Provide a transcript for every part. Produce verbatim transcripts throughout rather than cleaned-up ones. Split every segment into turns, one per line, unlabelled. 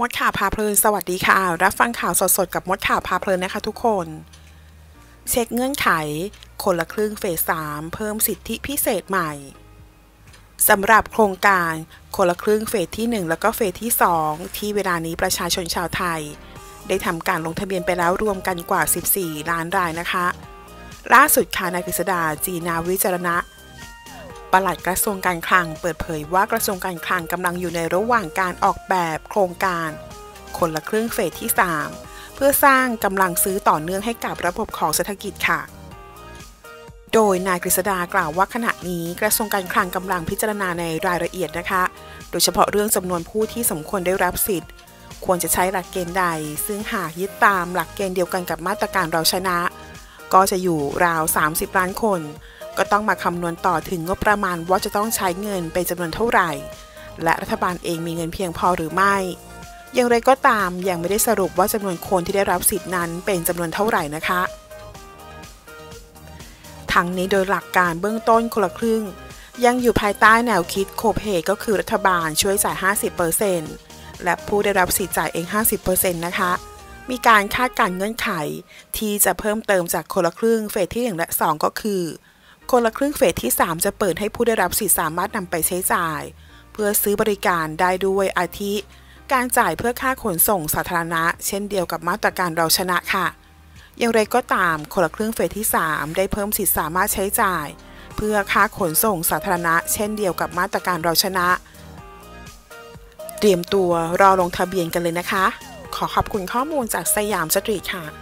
มดข่าวพาเพลินสวัสดีค่ะรับฟังข่าวสดๆกับมดข่าวพาเพลินนะคะทุกคนเช็คเงื่อนไขคนละครึ่งเฟสสามเพิ่มสิทธิพิเศษใหม่สำหรับโครงการคนละครึ่งเฟสที่หนึ่งแล้วก็เฟสที่สองที่เวลานี้ประชาชนชาวไทยได้ทำการลงทะเบียนไปแล้วรวมกันกว่าสิบสี่ล้านรายนะคะล่าสุดค่ะนายกฤษดาจีนาวิจารณะปลัดกระทรวงการคลังเปิดเผยว่ากระทรวงการคลังกำลังอยู่ในระหว่างการออกแบบโครงการคนละครึ่งเฟสที่สามเพื่อสร้างกำลังซื้อต่อเนื่องให้กับระบบของเศรษฐกิจค่ะโดยนายกฤษดากล่าวว่าขณะนี้กระทรวงการคลังกำลังพิจารณาในรายละเอียดนะคะโดยเฉพาะเรื่องจำนวนผู้ที่สมควรได้รับสิทธิ์ควรจะใช้หลักเกณฑ์ใดซึ่งหากยึดตามหลักเกณฑ์เดียวกันกับมาตรการเราชนะก็จะอยู่ราวสามสิบล้านคนก็ต้องมาคำนวณต่อถึงงบประมาณว่าจะต้องใช้เงินเป็นจำนวนเท่าไหร่และรัฐบาลเองมีเงินเพียงพอหรือไม่อย่างไรก็ตามยังไม่ได้สรุปว่าจำนวนคนที่ได้รับสิทธินั้นเป็นจำนวนเท่าไหร่นะคะทั้งนี้โดยหลักการเบื้องต้นคนละครึ่งยังอยู่ภายใต้แนวคิดโคเพก็คือรัฐบาลช่วยจ่าย ห้าสิบเปอร์เซ็นต์ และผู้ได้รับสิทธิ์จ่ายเอง ห้าสิบเปอร์เซ็นต์ นะคะมีการคาดการเงื่อนไขที่จะเพิ่มเติมจากคนละครึ่งเฟสที่หนึ่งและสองก็คือคนละครึ่งเฟสที่สามจะเปิดให้ผู้ได้รับสิทธิ์สามารถนำไปใช้จ่ายเพื่อซื้อบริการได้ด้วยอาทิการจ่ายเพื่อค่าขนส่งสาธารณะเช่นเดียวกับมาตรการเราชนะค่ะอย่างไรก็ตามคนละครึ่งเฟสที่สามได้เพิ่มสิทธิ์สามารถใช้จ่ายเพื่อค่าขนส่งสาธารณะเช่นเดียวกับมาตรการเราชนะเตรียมตัวรอลงทะเบียนกันเลยนะคะขอขอบคุณข้อมูลจากสยามสตรีทค่ะ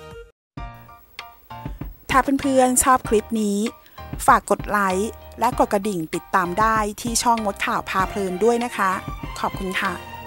ถ้าเพื่อนๆชอบคลิปนี้ฝากกดไลค์และกดกระดิ่งติดตามได้ที่ช่องมดข่าวพาเพลินด้วยนะคะขอบคุณค่ะ